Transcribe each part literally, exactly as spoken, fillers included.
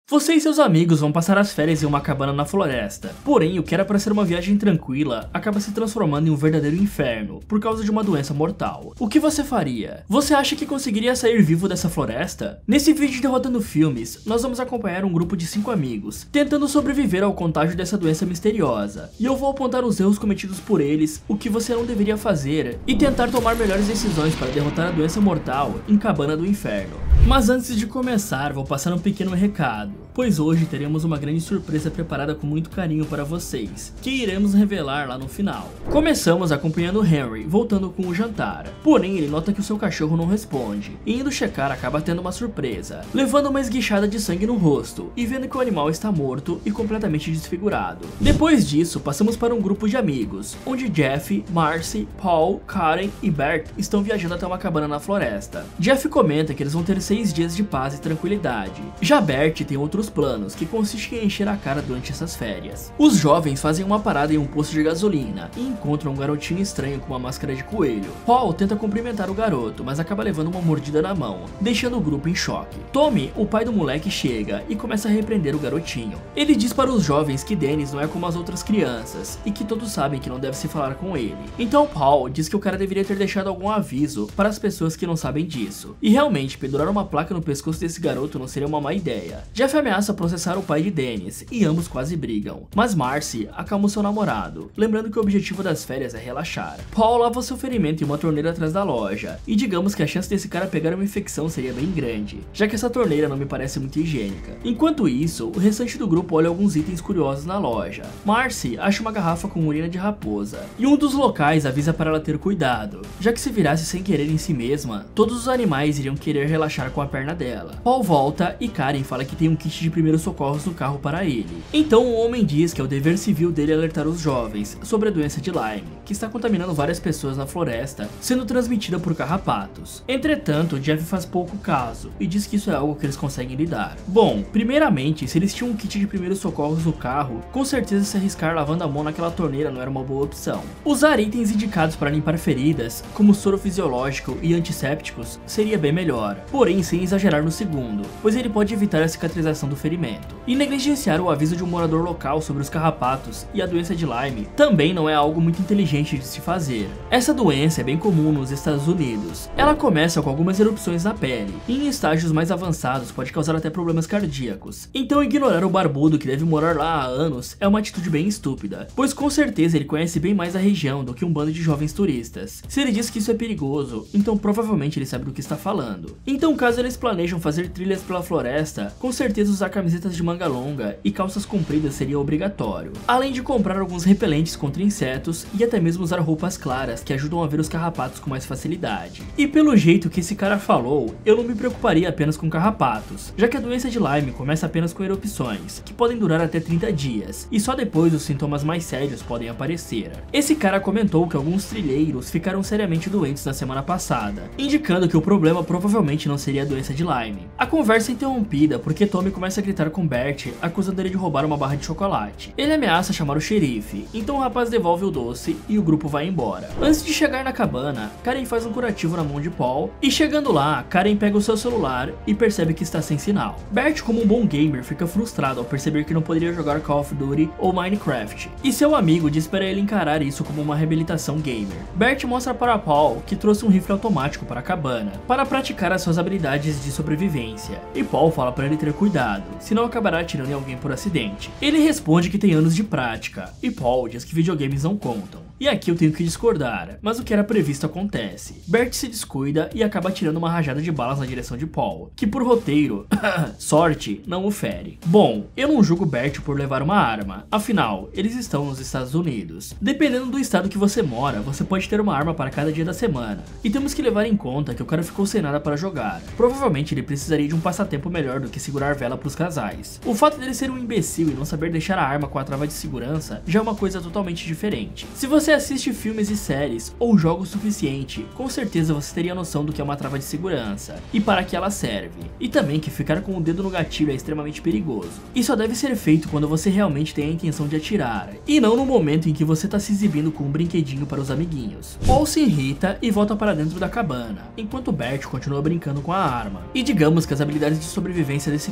Você e seus amigos vão passar as férias em uma cabana na floresta, porém o que era para ser uma viagem tranquila acaba se transformando em um verdadeiro inferno por causa de uma doença mortal. O que você faria? Você acha que conseguiria sair vivo dessa floresta? Nesse vídeo de Derrotando Filmes, nós vamos acompanhar um grupo de cinco amigos tentando sobreviver ao contágio dessa doença misteriosa, e eu vou apontar os erros cometidos por eles, o que você não deveria fazer e tentar tomar melhores decisões para derrotar a doença mortal em Cabana do Inferno. Mas antes de começar, vou passar um pequeno recado, pois hoje teremos uma grande surpresa preparada com muito carinho para vocês, que iremos revelar lá no final. Começamos acompanhando Henry, voltando com o jantar, porém ele nota que o seu cachorro não responde, e indo checar acaba tendo uma surpresa, levando uma esguichada de sangue no rosto, e vendo que o animal está morto e completamente desfigurado. Depois disso, passamos para um grupo de amigos, onde Jeff, Marcy, Paul, Karen e Bert estão viajando até uma cabana na floresta. Jeff comenta que eles vão ter seis dias de paz e tranquilidade, já Bert tem outros planos, que consistem em encher a cara durante essas férias. Os jovens fazem uma parada em um posto de gasolina e encontram um garotinho estranho com uma máscara de coelho. Paul tenta cumprimentar o garoto, mas acaba levando uma mordida na mão, deixando o grupo em choque. Tommy, o pai do moleque, chega e começa a repreender o garotinho. Ele diz para os jovens que Dennis não é como as outras crianças e que todos sabem que não deve se falar com ele. Então Paul diz que o cara deveria ter deixado algum aviso para as pessoas que não sabem disso. E realmente, pendurar uma placa no pescoço desse garoto não seria uma má ideia. Jeff ameaça processar o pai de Dennis e ambos quase brigam, mas Marcy acalma o seu namorado, lembrando que o objetivo das férias é relaxar. Paul lava seu ferimento em uma torneira atrás da loja, e digamos que a chance desse cara pegar uma infecção seria bem grande, já que essa torneira não me parece muito higiênica. Enquanto isso, o restante do grupo olha alguns itens curiosos na loja. Marcy acha uma garrafa com urina de raposa, e um dos locais avisa para ela ter cuidado, já que se virasse sem querer em si mesma, todos os animais iriam querer relaxar com a perna dela. Paul volta e Karen fala que tem um kit de primeiros socorros no carro para ele. Então o homem diz que é o dever civil dele alertar os jovens sobre a doença de Lyme, que está contaminando várias pessoas na floresta, sendo transmitida por carrapatos. Entretanto, Jeff faz pouco caso e diz que isso é algo que eles conseguem lidar. Bom, primeiramente, se eles tinham um kit de primeiros socorros no carro, com certeza se arriscar lavando a mão naquela torneira não era uma boa opção. Usar itens indicados para limpar feridas, como soro fisiológico e antissépticos, seria bem melhor, porém sem exagerar no segundo, pois ele pode evitar a cicatrização do ferimento. E negligenciar o aviso de um morador local sobre os carrapatos e a doença de Lyme também não é algo muito inteligente de se fazer. Essa doença é bem comum nos Estados Unidos. Ela começa com algumas erupções na pele, e em estágios mais avançados pode causar até problemas cardíacos. Então ignorar o barbudo que deve morar lá há anos é uma atitude bem estúpida, pois com certeza ele conhece bem mais a região do que um bando de jovens turistas. Se ele diz que isso é perigoso, então provavelmente ele sabe do que está falando. Então caso eles planejam fazer trilhas pela floresta, com certeza usar camisetas de manga longa e calças compridas seria obrigatório, além de comprar alguns repelentes contra insetos e até mesmo usar roupas claras que ajudam a ver os carrapatos com mais facilidade. E pelo jeito que esse cara falou, eu não me preocuparia apenas com carrapatos, já que a doença de Lyme começa apenas com erupções, que podem durar até trinta dias, e só depois os sintomas mais sérios podem aparecer. Esse cara comentou que alguns trilheiros ficaram seriamente doentes na semana passada, indicando que o problema provavelmente não seria a doença de Lyme. A conversa é interrompida porque Tommy começa a gritar com Bert, acusando ele de roubar uma barra de chocolate. Ele ameaça chamar o xerife, então o rapaz devolve o doce e o grupo vai embora. Antes de chegar na cabana, Karen faz um curativo na mão de Paul, e chegando lá, Karen pega o seu celular e percebe que está sem sinal. Bert, como um bom gamer, fica frustrado ao perceber que não poderia jogar Call of Duty ou Minecraft, e seu amigo diz para ele encarar isso como uma reabilitação gamer. Bert mostra para Paul que trouxe um rifle automático para a cabana, para praticar as suas habilidades de sobrevivência, e Paul fala para ele ter cuidado, senão acabará atirando em alguém por acidente. Ele responde que tem anos de prática, e Paul diz que videogames não contam. E aqui eu tenho que discordar, mas o que era previsto acontece. Bert se descuida e acaba tirando uma rajada de balas na direção de Paul, que por roteiro, sorte, não o fere. Bom, eu não julgo Bert por levar uma arma, afinal, eles estão nos Estados Unidos. Dependendo do estado que você mora, você pode ter uma arma para cada dia da semana, e temos que levar em conta que o cara ficou sem nada para jogar. Provavelmente ele precisaria de um passatempo melhor do que segurar vela para os casais. O fato dele ser um imbecil e não saber deixar a arma com a trava de segurança já é uma coisa totalmente diferente. Se você assiste filmes e séries ou joga o suficiente, com certeza você teria noção do que é uma trava de segurança e para que ela serve, e também que ficar com o dedo no gatilho é extremamente perigoso. E só deve ser feito quando você realmente tem a intenção de atirar, e não no momento em que você está se exibindo com um brinquedinho para os amiguinhos. Paul se irrita e volta para dentro da cabana, enquanto Bert continua brincando com a arma. E digamos que as habilidades de sobrevivência desse cara não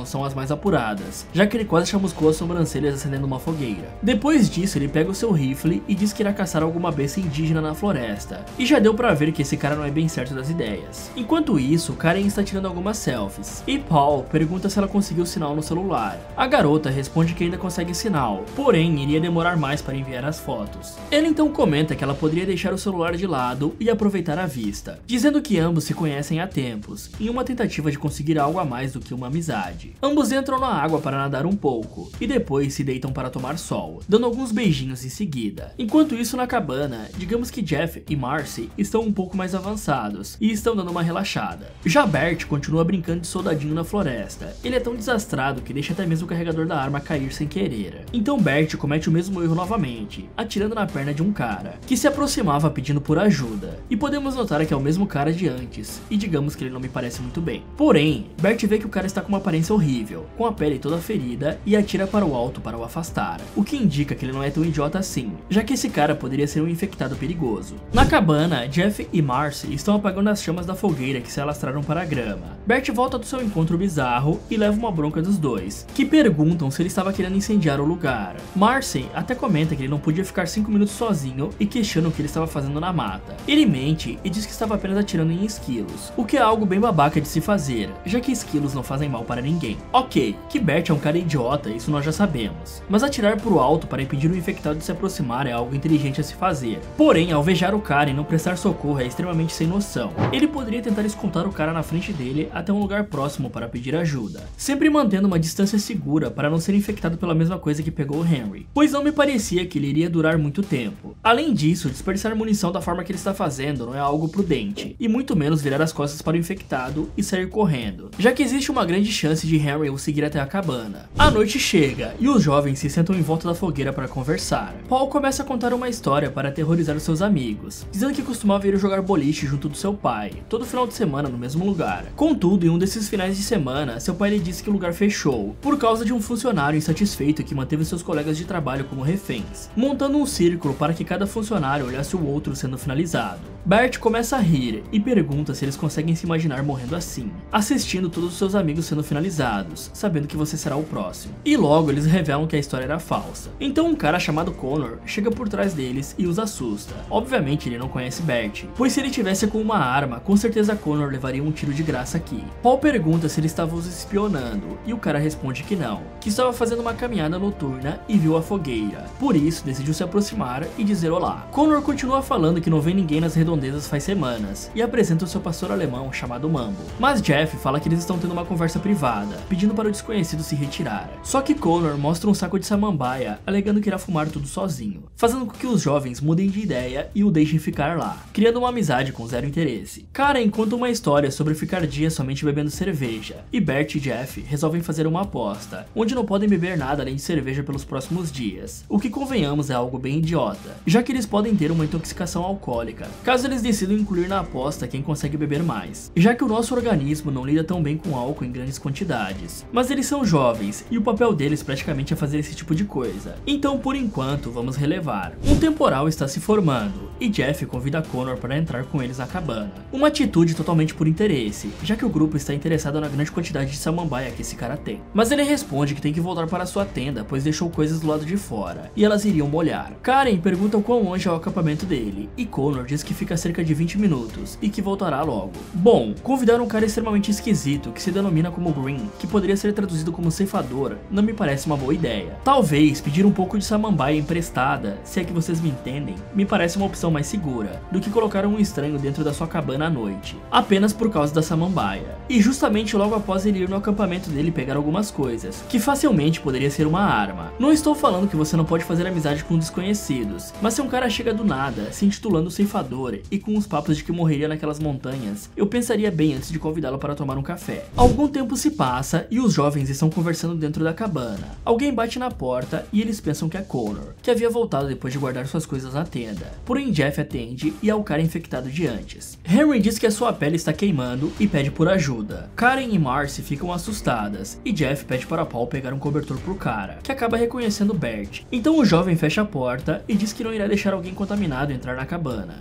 são as mais apuradas, já que ele quase chamuscou as sobrancelhas acendendo uma fogueira. Depois disso, ele pega o seu rifle e diz que irá caçar alguma besta indígena na floresta, e já deu pra ver que esse cara não é bem certo das ideias. Enquanto isso, Karen está tirando algumas selfies, e Paul pergunta se ela conseguiu sinal no celular. A garota responde que ainda consegue sinal, porém iria demorar mais para enviar as fotos. Ele então comenta que ela poderia deixar o celular de lado e aproveitar a vista, dizendo que ambos se conhecem há tempos, em uma tentativa de conseguir algo a mais do que uma amizade. Ambos entram na água para nadar um pouco, e depois se deitam para tomar sol, dando alguns beijinhos em seguida. Enquanto isso, na cabana, digamos que Jeff e Marcy estão um pouco mais avançados, e estão dando uma relaxada. Já Bert continua brincando de soldadinho na floresta. Ele é tão desastrado que deixa até mesmo o carregador da arma cair sem querer. Então Bert comete o mesmo erro novamente, atirando na perna de um cara, que se aproximava pedindo por ajuda. E podemos notar que é o mesmo cara de antes, e digamos que ele não me parece muito bem. Porém, Bert vê que o cara está com uma aparência horrível, com a pele toda ferida, e atira para o alto para o afastar, o que indica que ele não é tão idiota assim, já que esse cara poderia ser um infectado perigoso. Na cabana, Jeff e Marcy estão apagando as chamas da fogueira que se alastraram para a grama. Bert volta do seu encontro bizarro e leva uma bronca dos dois, que perguntam se ele estava querendo incendiar o lugar. Marcy até comenta que ele não podia ficar cinco minutos sozinho e questiona o que ele estava fazendo na mata. Ele mente e diz que estava apenas atirando em esquilos, o que é algo bem babaca de se fazer, já que esquilos não fazem mal para ninguém. Ok, que Bert é um cara idiota, isso nós já sabemos, mas atirar pro alto para impedir o infectado de se aproximar é algo inteligente a se fazer. Porém, alvejar o cara e não prestar socorro é extremamente sem noção. Ele poderia tentar escoltar o cara na frente dele até um lugar próximo para pedir ajuda, sempre mantendo uma distância segura para não ser infectado pela mesma coisa que pegou o Henry, pois não me parecia que ele iria durar muito tempo. Além disso, desperdiçar munição da forma que ele está fazendo não é algo prudente, e muito menos virar as costas para o infectado e sair correndo, já que existe uma grande chance de Henry o seguir até a cabana. A noite chega e os jovens se sentam em volta da fogueira para conversar. Paul começa a contar uma história para aterrorizar os seus amigos, dizendo que costumava ir jogar boliche junto do seu pai, todo final de semana no mesmo lugar. Contudo, em um desses finais de semana, seu pai lhe disse que o lugar fechou, por causa de um funcionário insatisfeito que manteve seus colegas de trabalho como reféns, montando um círculo para que cada funcionário olhasse o outro sendo finalizado. Bert começa a rir e pergunta se eles conseguem se imaginar morrendo assim, assistindo todos os seus amigos sendo finalizados, sabendo que você será o próximo. E logo eles revelam que a história era falsa. Então um cara chamado Connor chega por trás deles e os assusta. Obviamente ele não conhece Bert, pois se ele tivesse com uma arma, com certeza Connor levaria um tiro de graça aqui. Paul pergunta se ele estava os espionando, e o cara responde que não, que estava fazendo uma caminhada noturna e viu a fogueira. Por isso decidiu se aproximar e dizer olá. Connor continua falando que não vê ninguém nas redondezas faz semanas, e apresenta o seu pastor alemão chamado Mambo. Mas Jeff fala que eles estão tendo uma conversa privada, pedindo para o desconhecido se retirar. Só que Connor mostra um saco de samambaia, alegando que irá fumar tudo sozinho, fazendo com que os jovens mudem de ideia e o deixem ficar lá, criando uma amizade com zero interesse. Karen conta uma história sobre ficar dias somente bebendo cerveja, e Bert e Jeff resolvem fazer uma aposta, onde não podem beber nada além de cerveja pelos próximos dias, o que convenhamos é algo bem idiota, já que eles podem ter uma intoxicação alcoólica, caso eles decidam incluir na aposta quem consegue beber mais, já que o nosso organismo não lida tão bem com álcool em grandes quantidades. Mas eles são jovens, e o papel deles praticamente é fazer esse tipo de coisa, então por enquanto vamos relevar. Um temporal está se formando, e Jeff convida Connor para entrar com eles na cabana, uma atitude totalmente por interesse, já que o grupo está interessado na grande quantidade de samambaia que esse cara tem. Mas ele responde que tem que voltar para sua tenda, pois deixou coisas do lado de fora, e elas iriam molhar. Karen pergunta o quão longe é o acampamento dele, e Connor diz que fica cerca de vinte minutos, e que voltará logo. Bom, convidar um cara extremamente esquisito, que se denomina como Green, que poderia ser traduzido como ceifador, não me parece uma boa ideia. Talvez pedir um pouco de samambaia emprestada, se é que vocês me entendem, me parece uma opção mais segura, do que colocar um estranho dentro da sua cabana à noite, apenas por causa da samambaia. E justamente logo após ele ir no acampamento dele pegar algumas coisas, que facilmente poderia ser uma arma. Não estou falando que você não pode fazer amizade com desconhecidos, mas se um cara chega do nada, se intitulando ceifador, e com os papos de que morreria naquelas montanhas, eu pensaria bem antes de convidá-lo para tomar um café. Algum tempo se passa e os jovens estão conversando dentro da cabana. Alguém bate na porta e eles pensam que é Connor, que havia voltado depois de guardar suas coisas na tenda. Porém Jeff atende e é o cara infectado de antes. Henry diz que a sua pele está queimando e pede por ajuda. Karen e Marcy ficam assustadas e Jeff pede para Paul pegar um cobertor pro cara, que acaba reconhecendo Bert. Então o jovem fecha a porta e diz que não irá deixar alguém contaminado entrar na cabana. Karen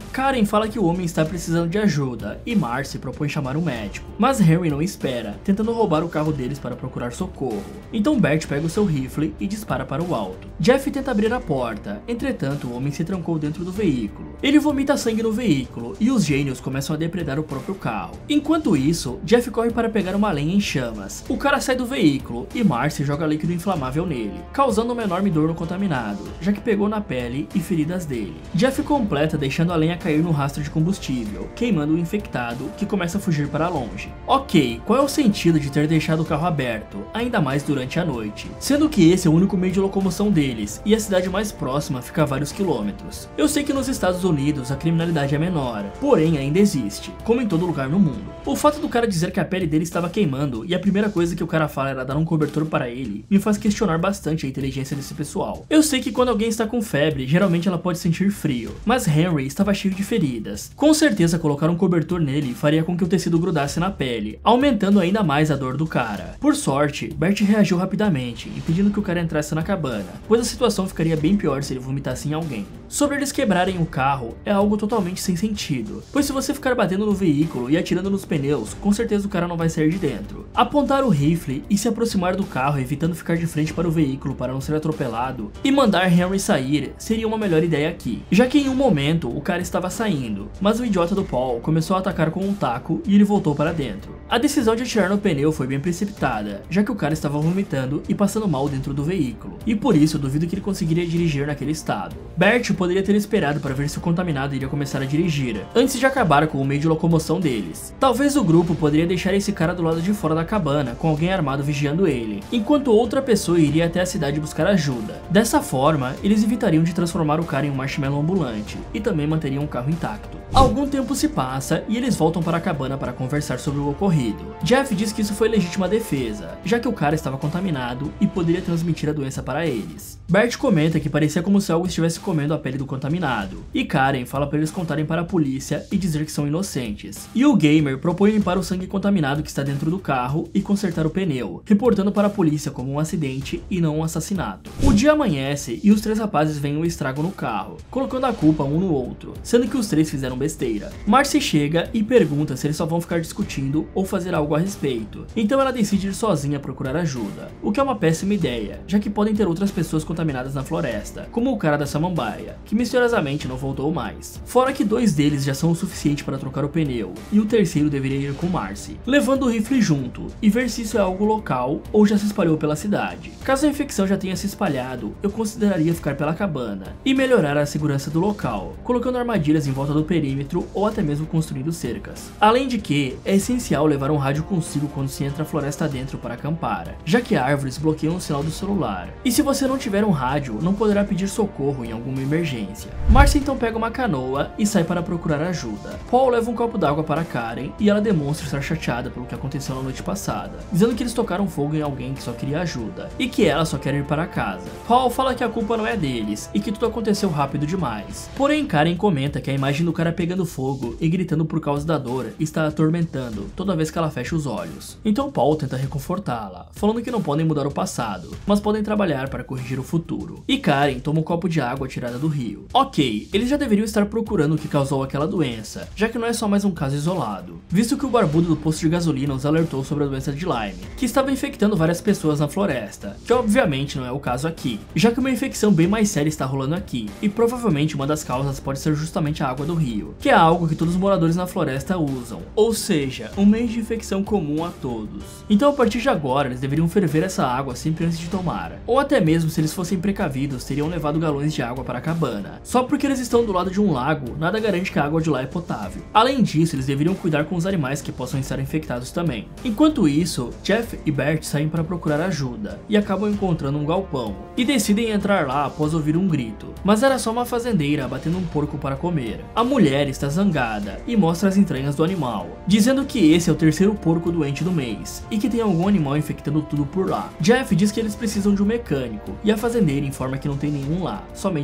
fala que o homem está precisando de ajuda e Marcy propõe chamar um médico, mas Henry não espera, tentando roubar o carro deles para procurar socorro. Então Bert pega o seu rifle e dispara para o alto. Jeff tenta abrir a porta, entretanto o homem se trancou dentro do veículo. Ele vomita sangue no veículo e os gênios começam a depredar o próprio carro. Enquanto isso, Jeff corre para pegar uma lenha em chamas. O cara sai do veículo e Marcy joga líquido inflamável nele, causando uma enorme dor no contaminado, já que pegou na pele e feridas dele. Jeff completa deixando a lenha cair no rastro de combustível, queimando o infectado, que começa a fugir para longe. Ok, qual é o sentido de ter deixado o carro aberto, ainda mais durante a noite, sendo que esse é o único meio de locomoção deles e a cidade mais próxima fica a vários quilômetros. Eu sei que nos Estados Unidos a criminalidade é menor, porém ainda existe, como em todo lugar no mundo. O fato do cara dizer que a pele dele estava queimando e a primeira coisa que o cara fala era dar um cobertor para ele, me faz questionar bastante a inteligência desse pessoal. Eu sei que quando alguém está com febre, geralmente ela pode sentir frio, mas Henry estava cheio de feridas. Com certeza colocar um cobertor nele faria com que o tecido grudasse na pele, aumentando ainda mais a dor do cara. Por sorte, Bert reagiu rapidamente, impedindo que o cara entrasse na cabana, pois a situação ficaria bem pior se ele vomitasse em alguém. Sobre eles quebrarem o carro, é algo totalmente sem sentido, pois se você ficar batendo no veículo e atirando nos pneus, com certeza o cara não vai sair de dentro. Apontar o rifle e se aproximar do carro evitando ficar de frente para o veículo para não ser atropelado, e mandar Henry sair seria uma melhor ideia aqui, já que em um momento o cara estava saindo, mas o idiota do Paul começou a atacar com um taco e ele voltou para dentro. A decisão de atirar no pneu foi bem precipitada, já que o cara estava vomitando e passando mal dentro do veículo, e por isso eu duvido que ele conseguiria dirigir naquele estado. Bert poderia ter esperado para ver se o contaminado iria começar a dirigir, antes de acabar com o meio de locomoção deles. Talvez o grupo poderia deixar esse cara do lado de fora da cabana, com alguém armado vigiando ele, enquanto outra pessoa iria até a cidade buscar ajuda. Dessa forma, eles evitariam de transformar o cara em um marshmallow ambulante, e também manteriam o carro intacto. Algum tempo se passa e eles voltam para a cabana para conversar sobre o ocorrido. Jeff diz que isso foi legítima defesa, já que o cara estava contaminado e poderia transmitir a doença para eles. Bert comenta que parecia como se algo estivesse comendo a pele do contaminado, e Karen fala para eles contarem para a polícia e dizer que são inocentes. E o Gamer propõe limpar o sangue contaminado que está dentro do carro e consertar o pneu, reportando para a polícia como um acidente e não um assassinato. O dia amanhece e os três rapazes veem um estrago no carro, colocando a culpa um no outro, sendo que os três fizeram besteira. Marcy chega e pergunta se eles só vão ficar discutindo ou fazer algo a respeito, então ela decide ir sozinha procurar ajuda, o que é uma péssima ideia, já que podem ter outras pessoas contaminadas na floresta, como o cara da samambaia, que misteriosamente não voltou mais. Fora que dois deles já são o suficiente para trocar o pneu, e o terceiro deveria ir com Marcy, levando o rifle junto, e ver se isso é algo local ou já se espalhou pela cidade. Caso a infecção já tenha se espalhado, eu consideraria ficar pela cabana, e melhorar a segurança do local, colocando armadilhas em volta do perímetro ou até mesmo construindo cercas. Além de que, é essencial levar um rádio consigo quando se entra a floresta dentro para acampar, já que árvores bloqueiam o sinal do celular, e se você não tiver um rádio, não poderá pedir socorro em alguma emergência. Marcy então pega uma canoa e sai para procurar ajuda. Paul leva um copo d'água para Karen e ela demonstra estar chateada pelo que aconteceu na noite passada, dizendo que eles tocaram fogo em alguém que só queria ajuda, e que ela só quer ir para casa. Paul fala que a culpa não é deles, e que tudo aconteceu rápido demais. Porém, Karen comenta que a imagem do cara pegando fogo e gritando por causa da dor está atormentando toda vez que ela fecha os olhos. Então Paul tenta reconfortá-la, falando que não podem mudar o passado, mas podem trabalhar para corrigir o futuro. E Karen toma um copo de água tirada do rio. Ok, eles já deveriam estar procurando o que causou aquela doença, já que não é só mais um caso isolado, visto que o barbudo do posto de gasolina os alertou sobre a doença de Lyme, que estava infectando várias pessoas na floresta, que obviamente não é o caso aqui, já que uma infecção bem mais séria está rolando aqui, e provavelmente uma das causas pode ser justamente a água do rio, que é algo que todos os moradores na floresta usam, ou seja, um meio de infecção comum a todos. Então a partir de agora eles deveriam ferver essa água sempre antes de tomar, ou até mesmo se eles fossem precavidos teriam levado galões de água para a cabana. Só porque eles estão do lado de um lago, nada garante que a água de lá é potável. Além disso, eles deveriam cuidar com os animais que possam estar infectados também. Enquanto isso, Jeff e Bert saem para procurar ajuda, e acabam encontrando um galpão, e decidem entrar lá após ouvir um grito, mas era só uma fazendeira batendo um porco para comer. A mulher está zangada e mostra as entranhas do animal, dizendo que esse é o terceiro porco doente do mês, e que tem algum animal infectando tudo por lá. Jeff diz que eles precisam de um mecânico, e a fazendeira informa que não tem nenhum lá, somente na cidade.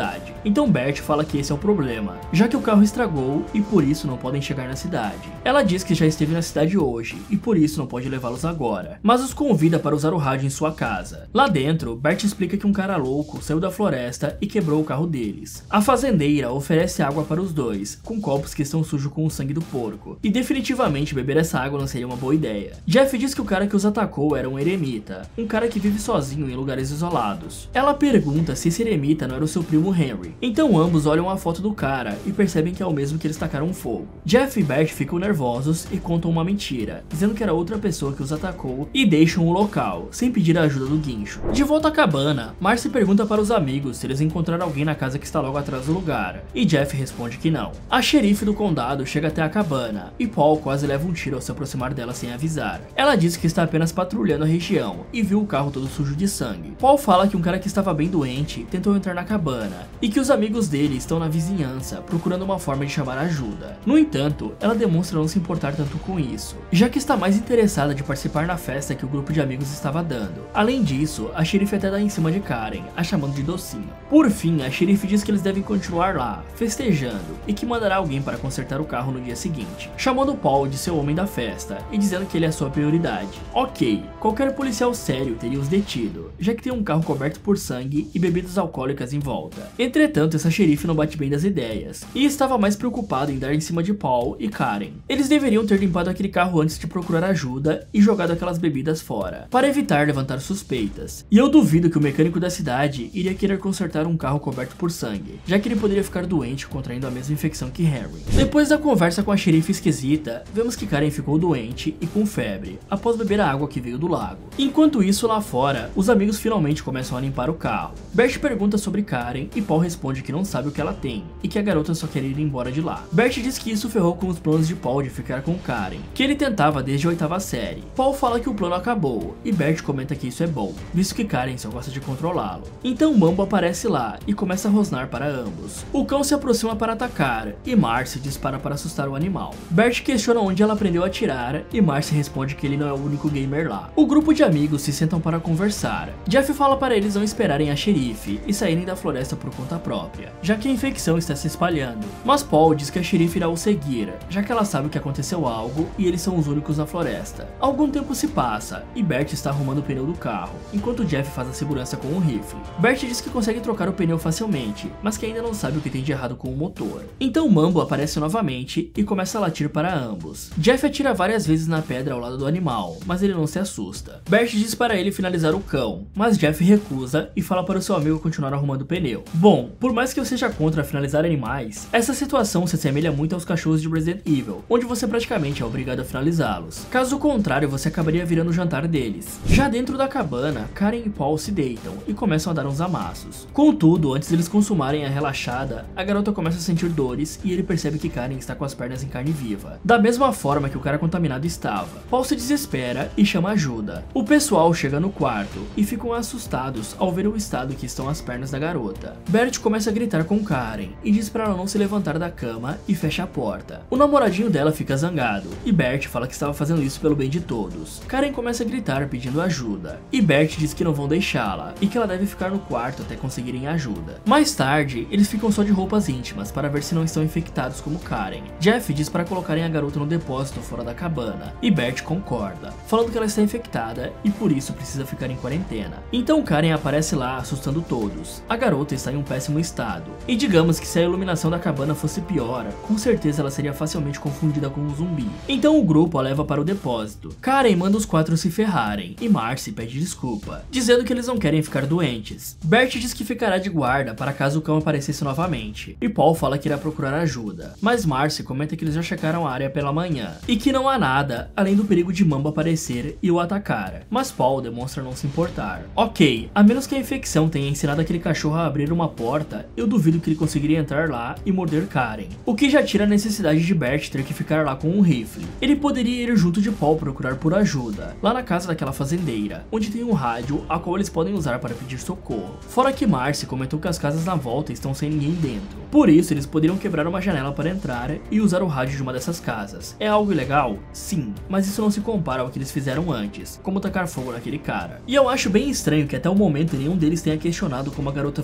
cidade. Então Bert fala que esse é o problema, já que o carro estragou e por isso não podem chegar na cidade. Ela diz que já esteve na cidade hoje e por isso não pode levá-los agora, mas os convida para usar o rádio em sua casa. Lá dentro, Bert explica que um cara louco saiu da floresta e quebrou o carro deles. A fazendeira oferece água para os dois, com copos que estão sujos com o sangue do porco, e definitivamente beber essa água não seria uma boa ideia. Jeff diz que o cara que os atacou era um eremita, um cara que vive sozinho em lugares isolados. Ela pergunta se esse eremita não era o seu primo Henry, então ambos olham a foto do cara e percebem que é o mesmo que eles tacaram fogo. Jeff e Bert ficam nervosos e contam uma mentira, dizendo que era outra pessoa que os atacou e deixam o local, sem pedir a ajuda do guincho. De volta à cabana, Marcy pergunta para os amigos se eles encontraram alguém na casa que está logo atrás do lugar, e Jeff responde que não. A xerife do condado chega até a cabana, e Paul quase leva um tiro ao se aproximar dela sem avisar. Ela diz que está apenas patrulhando a região, e viu o carro todo sujo de sangue. Paul fala que um cara que estava bem doente tentou entrar na cabana, e que os amigos dele estão na vizinhança, procurando uma forma de chamar ajuda. No entanto, ela demonstra não se importar tanto com isso, já que está mais interessada de participar na festa que o grupo de amigos estava dando. Além disso, a xerife até dá em cima de Karen, a chamando de docinho. Por fim, a xerife diz que eles devem continuar lá, festejando, e que mandará alguém para consertar o carro no dia seguinte, chamando Paul de seu homem da festa, e dizendo que ele é a sua prioridade. Ok, qualquer policial sério teria os detido, já que tem um carro coberto por sangue e bebidas alcoólicas em volta. Entretanto, essa xerife não bate bem das ideias, e estava mais preocupada em dar em cima de Paul e Karen. Eles deveriam ter limpado aquele carro antes de procurar ajuda e jogado aquelas bebidas fora, para evitar levantar suspeitas. E eu duvido que o mecânico da cidade iria querer consertar um carro coberto por sangue, já que ele poderia ficar doente contraindo a mesma infecção que Harry. Depois da conversa com a xerife esquisita, vemos que Karen ficou doente e com febre, após beber a água que veio do lago. Enquanto isso, lá fora, os amigos finalmente começam a limpar o carro. Bert pergunta sobre Karen e Paul responde que não sabe o que ela tem, e que a garota só quer ir embora de lá. Bert diz que isso ferrou com os planos de Paul de ficar com Karen, que ele tentava desde a oitava série. Paul fala que o plano acabou, e Bert comenta que isso é bom, visto que Karen só gosta de controlá-lo. Então Mambo aparece lá e começa a rosnar para ambos. O cão se aproxima para atacar, e Marcy dispara para assustar o animal. Bert questiona onde ela aprendeu a atirar, e Marcy responde que ele não é o único gamer lá. O grupo de amigos se sentam para conversar. Jeff fala para eles não esperarem a xerife e saírem da floresta por conta própria, já que a infecção está se espalhando. Mas Paul diz que a xerife irá o seguir, já que ela sabe que aconteceu algo e eles são os únicos na floresta. Algum tempo se passa, e Bert está arrumando o pneu do carro, enquanto Jeff faz a segurança com um rifle. Bert diz que consegue trocar o pneu facilmente, mas que ainda não sabe o que tem de errado com o motor. Então Mambo aparece novamente e começa a latir para ambos. Jeff atira várias vezes na pedra ao lado do animal, mas ele não se assusta. Bert diz para ele finalizar o cão, mas Jeff recusa e fala para o seu amigo continuar arrumando o pneu. Bom, por mais que eu seja contra finalizar animais, essa situação se assemelha muito aos cachorros de Resident Evil, onde você praticamente é obrigado a finalizá-los. Caso contrário, você acabaria virando o jantar deles. Já dentro da cabana, Karen e Paul se deitam e começam a dar uns amassos. Contudo, antes deles consumarem a relaxada, a garota começa a sentir dores e ele percebe que Karen está com as pernas em carne viva, da mesma forma que o cara contaminado estava. Paul se desespera e chama ajuda. O pessoal chega no quarto e ficam assustados ao ver o estado que estão as pernas da garota. Bert começa a gritar com Karen e diz para ela não se levantar da cama e fecha a porta. O namoradinho dela fica zangado e Bert fala que estava fazendo isso pelo bem de todos. Karen começa a gritar pedindo ajuda e Bert diz que não vão deixá-la e que ela deve ficar no quarto até conseguirem ajuda. Mais tarde, eles ficam só de roupas íntimas para ver se não estão infectados como Karen. Jeff diz para colocarem a garota no depósito fora da cabana e Bert concorda, falando que ela está infectada e por isso precisa ficar em quarentena. Então Karen aparece lá assustando todos. A garota está em um péssimo estado e digamos que se a iluminação da cabana fosse pior, com certeza ela seria facilmente confundida com um zumbi. Então o grupo a leva para o depósito. Karen manda os quatro se ferrarem e Marcy pede desculpa, dizendo que eles não querem ficar doentes. Bert diz que ficará de guarda para caso o cão aparecesse novamente e Paul fala que irá procurar ajuda, mas Marcy comenta que eles já checaram a área pela manhã e que não há nada além do perigo de Mambo aparecer e o atacar, mas Paul demonstra não se importar. Ok, a menos que a infecção tenha ensinado aquele cachorro a abrir uma porta, eu duvido que ele conseguiria entrar lá e morder Karen, o que já tira a necessidade de Bert ter que ficar lá com um rifle. Ele poderia ir junto de Paul procurar por ajuda, lá na casa daquela fazendeira, onde tem um rádio a qual eles podem usar para pedir socorro. Fora que Marcy comentou que as casas na volta estão sem ninguém dentro, por isso eles poderiam quebrar uma janela para entrar e usar o rádio de uma dessas casas. É algo ilegal? Sim, mas isso não se compara ao que eles fizeram antes, como tacar fogo naquele cara. E eu acho bem estranho que até o momento nenhum deles tenha questionado como a garota ficou infectada.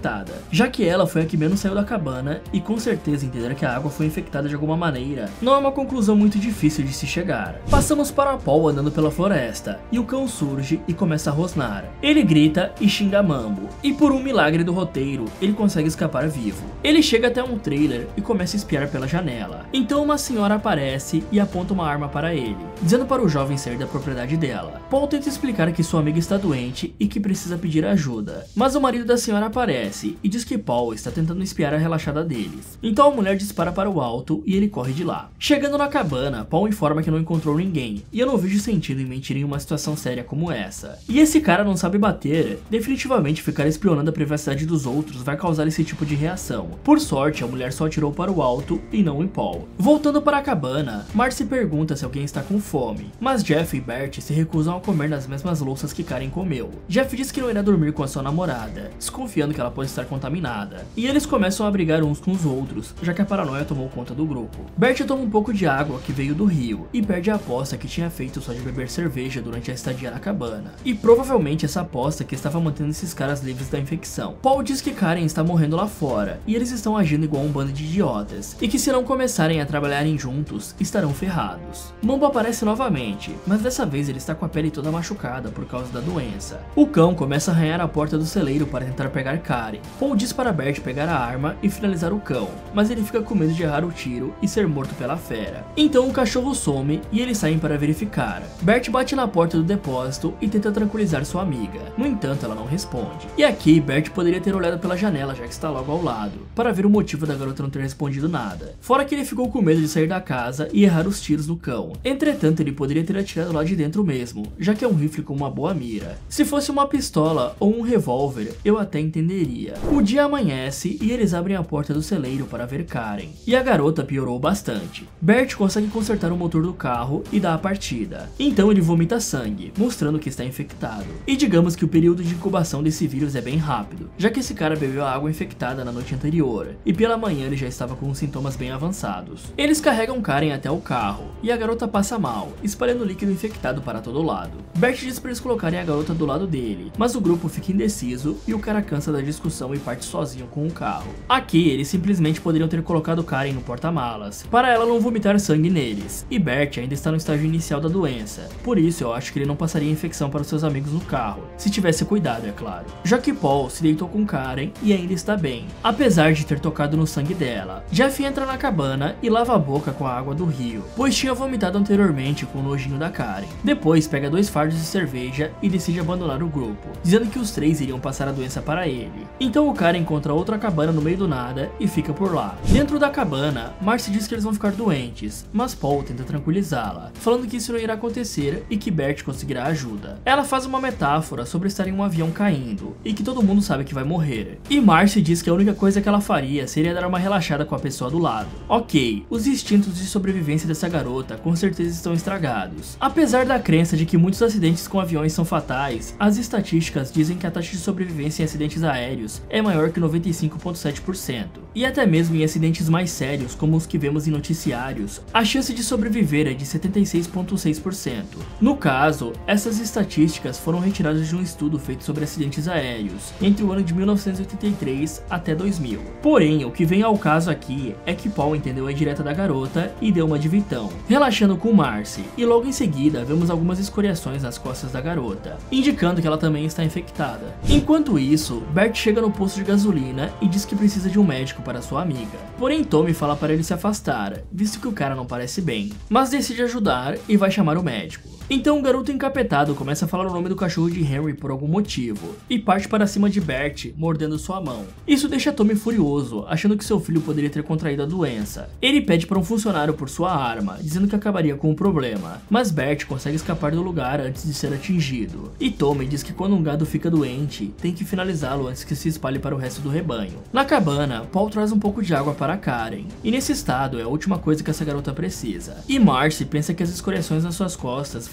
infectada, já que ela foi a que menos saiu da cabana e com certeza entender que a água foi infectada de alguma maneira não é uma conclusão muito difícil de se chegar. Passamos para Paul andando pela floresta e o cão surge e começa a rosnar. Ele grita e xinga Mambo e por um milagre do roteiro ele consegue escapar vivo. Ele chega até um trailer e começa a espiar pela janela. Então uma senhora aparece e aponta uma arma para ele, dizendo para o jovem sair da propriedade dela. Paul tenta explicar que sua amiga está doente e que precisa pedir ajuda, mas o marido da senhora aparece e diz que Paul está tentando espiar a relaxada deles. Então a mulher dispara para o alto e ele corre de lá. Chegando na cabana, Paul informa que não encontrou ninguém, e eu não vejo sentido em mentir em uma situação séria como essa. E esse cara não sabe bater, definitivamente ficar espionando a privacidade dos outros vai causar esse tipo de reação. Por sorte, a mulher só atirou para o alto e não em Paul. Voltando para a cabana, Marcy pergunta se alguém está com fome, mas Jeff e Bert se recusam a comer nas mesmas louças que Karen comeu. Jeff diz que não irá dormir com a sua namorada, desconfiando que ela pode estar contaminada, e eles começam a brigar uns com os outros, já que a paranoia tomou conta do grupo. Bert toma um pouco de água que veio do rio e perde a aposta que tinha feito só de beber cerveja durante a estadia na cabana, e provavelmente essa aposta que estava mantendo esses caras livres da infecção. Paul diz que Karen está morrendo lá fora e eles estão agindo igual um bando de idiotas, e que se não começarem a trabalharem juntos, estarão ferrados. Mambo aparece novamente, mas dessa vez ele está com a pele toda machucada por causa da doença. O cão começa a arranhar a porta do celeiro para tentar pegar Karen. Paul diz para Bert pegar a arma e finalizar o cão, mas ele fica com medo de errar o tiro e ser morto pela fera. Então o cachorro some e eles saem para verificar. Bert bate na porta do depósito e tenta tranquilizar sua amiga, no entanto ela não responde. E aqui Bert poderia ter olhado pela janela, já que está logo ao lado, para ver o motivo da garota não ter respondido nada. Fora que ele ficou com medo de sair da casa e errar os tiros no cão. Entretanto, ele poderia ter atirado lá de dentro mesmo, já que é um rifle com uma boa mira. Se fosse uma pistola ou um revólver, eu até entenderia. O dia amanhece e eles abrem a porta do celeiro para ver Karen, e a garota piorou bastante. Bert consegue consertar o motor do carro e dá a partida. Então ele vomita sangue, mostrando que está infectado. E digamos que o período de incubação desse vírus é bem rápido, já que esse cara bebeu a água infectada na noite anterior, e pela manhã ele já estava com sintomas bem avançados. Eles carregam Karen até o carro, e a garota passa mal, espalhando líquido infectado para todo lado. Bert diz para eles colocarem a garota do lado dele, mas o grupo fica indeciso e o cara cansa da discussão e parte sozinho com o carro. Aqui eles simplesmente poderiam ter colocado Karen no porta-malas, para ela não vomitar sangue neles, e Bert ainda está no estágio inicial da doença, por isso eu acho que ele não passaria a infecção para os seus amigos no carro, se tivesse cuidado, é claro. Já que Paul se deitou com Karen e ainda está bem, apesar de ter tocado no sangue dela. Jeff entra na cabana e lava a boca com a água do rio, pois tinha vomitado anteriormente com o nojinho da Karen. Depois pega dois fardos de cerveja e decide abandonar o grupo, dizendo que os três iriam passar a doença para ele. Então o cara encontra outra cabana no meio do nada e fica por lá. Dentro da cabana, Marcy diz que eles vão ficar doentes, mas Paul tenta tranquilizá-la, falando que isso não irá acontecer e que Bert conseguirá ajuda. Ela faz uma metáfora sobre estar em um avião caindo e que todo mundo sabe que vai morrer. E Marcy diz que a única coisa que ela faria seria dar uma relaxada com a pessoa do lado. Ok, os instintos de sobrevivência dessa garota com certeza estão estragados. Apesar da crença de que muitos acidentes com aviões são fatais, as estatísticas dizem que a taxa de sobrevivência em acidentes aéreos é maior que noventa e cinco vírgula sete por cento. E até mesmo em acidentes mais sérios, como os que vemos em noticiários, a chance de sobreviver é de setenta e seis vírgula seis por cento. No caso, essas estatísticas foram retiradas de um estudo feito sobre acidentes aéreos entre o ano de mil novecentos e oitenta e três até dois mil. Porém, o que vem ao caso aqui é que Paul entendeu a indireta da garota e deu uma de vitão, relaxando com Marcy, e logo em seguida vemos algumas escoriações nas costas da garota, indicando que ela também está infectada. Enquanto isso, Bert chega no posto de gasolina e diz que precisa de um médico para sua amiga. Porém, Tommy fala para ele se afastar, visto que o cara não parece bem, mas decide ajudar e vai chamar o médico. Então o garoto encapetado começa a falar o nome do cachorro de Henry por algum motivo, e parte para cima de Bert, mordendo sua mão. Isso deixa Tommy furioso, achando que seu filho poderia ter contraído a doença. Ele pede para um funcionário por sua arma, dizendo que acabaria com o problema, mas Bert consegue escapar do lugar antes de ser atingido. E Tommy diz que quando um gado fica doente, tem que finalizá-lo antes que se espalhe para o resto do rebanho. Na cabana, Paul traz um pouco de água para Karen, e nesse estado é a última coisa que essa garota precisa. E Marcy pensa que as escoriações nas suas costas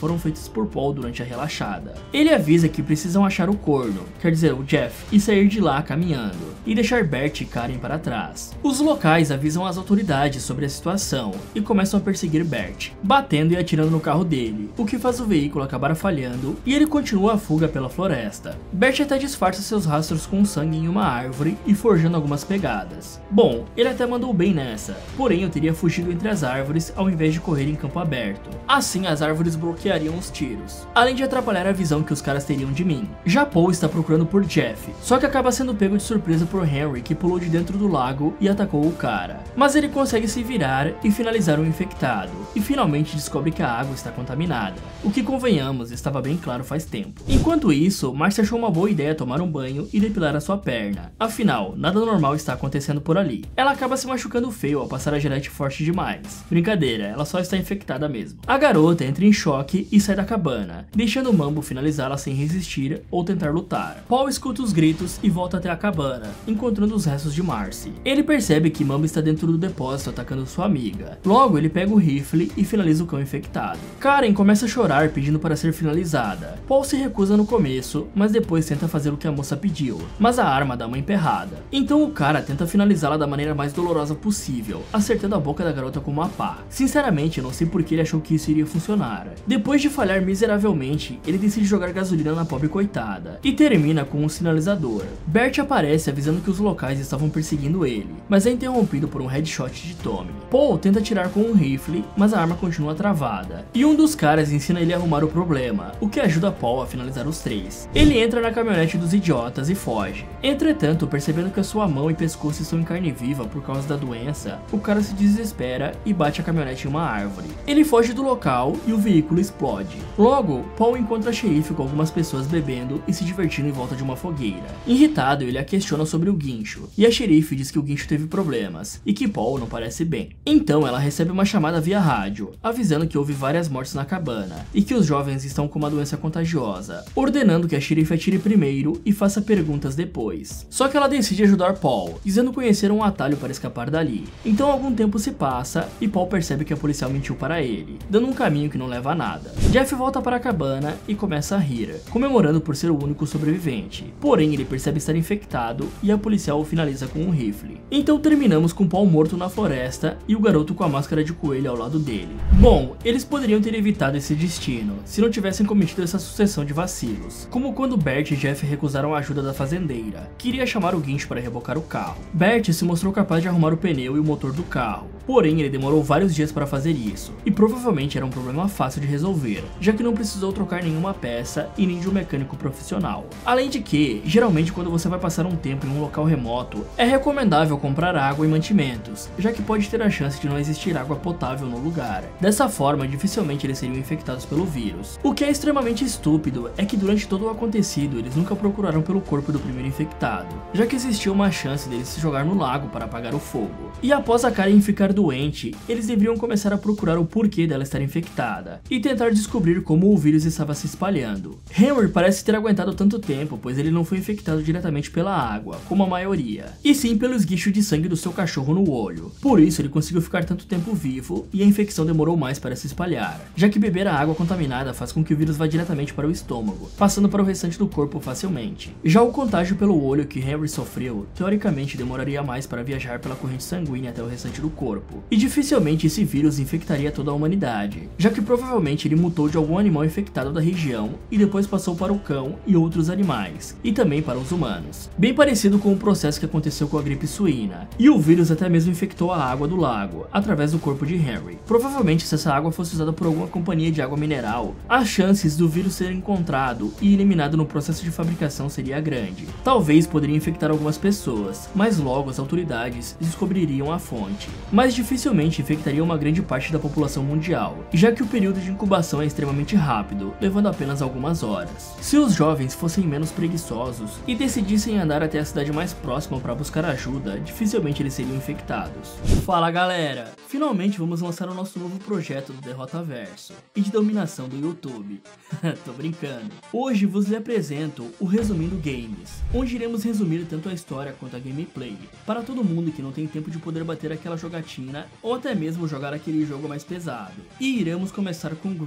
foram feitas por Paul durante a relaxada. Ele avisa que precisam achar o corno, quer dizer o Jeff, e sair de lá caminhando, e deixar Bert e Karen para trás. Os locais avisam as autoridades sobre a situação e começam a perseguir Bert, batendo e atirando no carro dele, o que faz o veículo acabar falhando e ele continua a fuga pela floresta. Bert até disfarça seus rastros com sangue em uma árvore e forjando algumas pegadas. Bom, ele até mandou bem nessa, porém eu teria fugido entre as árvores ao invés de correr em campo aberto. Assim as árvores bloqueariam os tiros, além de atrapalhar a visão que os caras teriam de mim. Já Paul está procurando por Jeff, só que acaba sendo pego de surpresa por Henry, que pulou de dentro do lago e atacou o cara. Mas ele consegue se virar e finalizar o infectado, e finalmente descobre que a água está contaminada, o que, convenhamos, estava bem claro faz tempo. Enquanto isso, Marcy achou uma boa ideia tomar um banho e depilar a sua perna, afinal, nada normal está acontecendo por ali. Ela acaba se machucando feio ao passar a Gillette forte demais. Brincadeira, ela só está infectada mesmo. A garota entra em choque e sai da cabana, deixando o Mambo finalizá-la sem resistir ou tentar lutar. Paul escuta os gritos e volta até a cabana, encontrando os restos de Marcy. Ele percebe que Mambo está dentro do depósito atacando sua amiga. Logo, ele pega o rifle e finaliza o cão infectado. Karen começa a chorar pedindo para ser finalizada. Paul se recusa no começo, mas depois tenta fazer o que a moça pediu, mas a arma dá uma emperrada. Então o cara tenta finalizá-la da maneira mais dolorosa possível, acertando a boca da garota com uma pá. Sinceramente, eu não sei por que ele achou que isso iria funcionar. Depois de falhar miseravelmente, ele decide jogar gasolina na pobre coitada, e termina com um sinalizador. Bert aparece avisando que os locais estavam perseguindo ele, mas é interrompido por um headshot de Tommy. Paul tenta atirar com um rifle, mas a arma continua travada, e um dos caras ensina ele a arrumar o problema, o que ajuda Paul a finalizar os três. Ele entra na caminhonete dos idiotas e foge. Entretanto, percebendo que a sua mão e pescoço estão em carne viva por causa da doença, o cara se desespera e bate a caminhonete em uma árvore. Ele foge do local e o veículo explode. Logo, Paul encontra a xerife com algumas pessoas bebendo e se divertindo em volta de uma fogueira. Irritado, ele a questiona sobre o guincho, e a xerife diz que o guincho teve problemas e que Paul não parece bem. Então ela recebe uma chamada via rádio, avisando que houve várias mortes na cabana e que os jovens estão com uma doença contagiosa, ordenando que a xerife atire primeiro e faça perguntas depois. Só que ela decide ajudar Paul, dizendo conhecer um atalho para escapar dali. Então algum tempo se passa e Paul percebe que a policial mentiu para ele, dando um caminho que não leva a nada. Jeff volta para a cabana e começa a rir, comemorando por ser o único sobrevivente. Porém, ele percebe estar infectado e a policial o finaliza com um rifle. Então terminamos com Paul morto na floresta e o garoto com a máscara de coelho ao lado dele. Bom, eles poderiam ter evitado esse destino se não tivessem cometido essa sucessão de vacilos, como quando Bert e Jeff recusaram a ajuda da fazendeira, que iria chamar o guincho para rebocar o carro. Bert se mostrou capaz de arrumar o pneu e o motor do carro, porém ele demorou vários dias para fazer isso, e provavelmente era um problema fácil de resolver, já que não precisou trocar nenhuma peça e nem de um mecânico profissional. Além de que, geralmente quando você vai passar um tempo em um local remoto, é recomendável comprar água e mantimentos, já que pode ter a chance de não existir água potável no lugar. Dessa forma, dificilmente eles seriam infectados pelo vírus. O que é extremamente estúpido é que durante todo o acontecido eles nunca procuraram pelo corpo do primeiro infectado, já que existia uma chance dele se jogar no lago para apagar o fogo. E após a Karen ficar doente, eles deveriam começar a procurar o porquê dela estar infectada e tentar descobrir como o vírus estava se espalhando. Henry parece ter aguentado tanto tempo, pois ele não foi infectado diretamente pela água, como a maioria, e sim pelo esguicho de sangue do seu cachorro no olho. Por isso ele conseguiu ficar tanto tempo vivo e a infecção demorou mais para se espalhar, já que beber a água contaminada faz com que o vírus vá diretamente para o estômago, passando para o restante do corpo facilmente. Já o contágio pelo olho que Henry sofreu, teoricamente demoraria mais para viajar pela corrente sanguínea até o restante do corpo, e dificilmente esse vírus infectaria toda a humanidade, já que provavelmente ele mutou de algum animal infectado da região e depois passou para o cão e outros animais, e também para os humanos. Bem parecido com o processo que aconteceu com a gripe suína, e o vírus até mesmo infectou a água do lago, através do corpo de Henry. Provavelmente se essa água fosse usada por alguma companhia de água mineral, as chances do vírus ser encontrado e eliminado no processo de fabricação seria grande. Talvez poderia infectar algumas pessoas, mas logo as autoridades descobririam a fonte. Mas dificilmente infectaria uma grande parte da população mundial, já que o período de incubação é extremamente rápido, levando apenas algumas horas. Se os jovens fossem menos preguiçosos e decidissem andar até a cidade mais próxima para buscar ajuda, dificilmente eles seriam infectados. Fala galera! Finalmente vamos lançar o nosso novo projeto do Derrotaverso e de dominação do YouTube. Tô brincando. Hoje vos lhe apresento o Resumindo Games, onde iremos resumir tanto a história quanto a gameplay, para todo mundo que não tem tempo de poder bater aquela jogatina ou até mesmo jogar aquele jogo mais pesado. E iremos começar com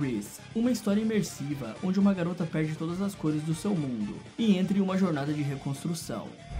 Wreath, uma história imersiva onde uma garota perde todas as cores do seu mundo e entra em uma jornada de reconstrução.